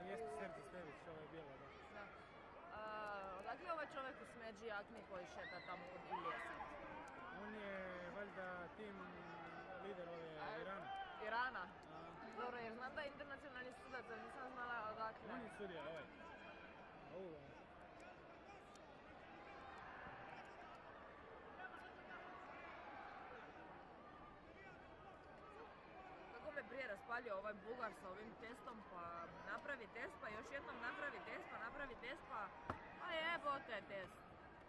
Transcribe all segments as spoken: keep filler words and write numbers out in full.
Jeste Sergej Stević, ovo je bijelo, da. Da. Uh, odakle je ovaj čovjek u smeđi jakni koji šeta tamo kod Ilijesa? On je valjda tim lider ove Irana. Irana? A. Dobro, jer znam da je internacionalni sudac, ali nisam znala odakle. On je sudija, ovaj. Ovo. Kako me prije raspalio ovaj Bugar sa ovim testom, pa napravi test, pa još jednom napravi test, pa napravi test, pa... Pa jebote test.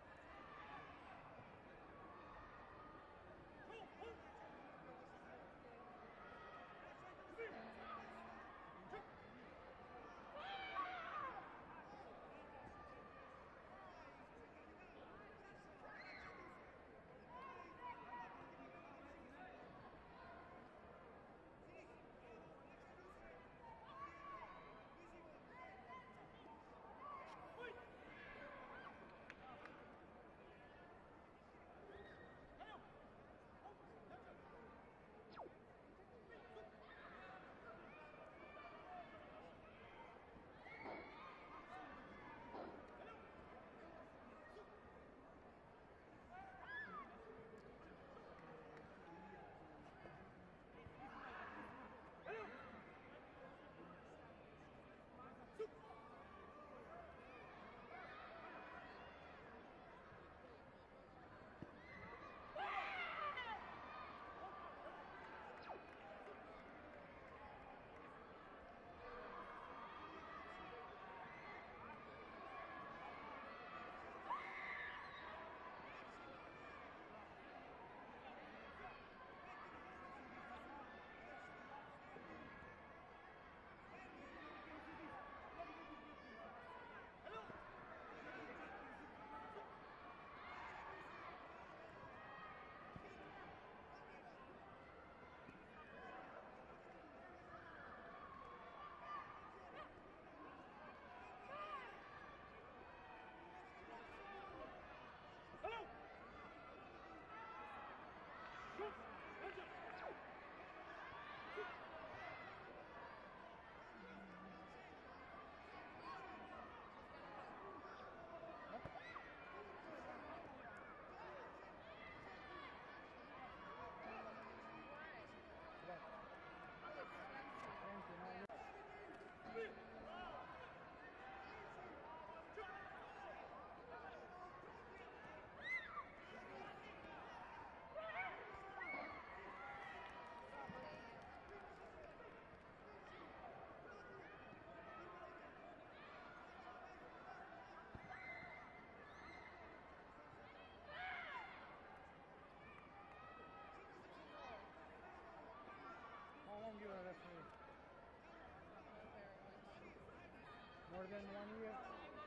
How long you are referee? More than one year?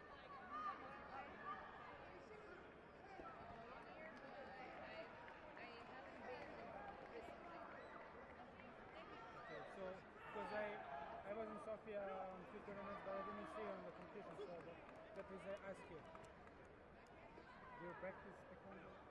Okay, so because I I was in Sofia on two tournaments, but I didn't see you on the competition, so that, that is I ask you. Do you practice taekwondo?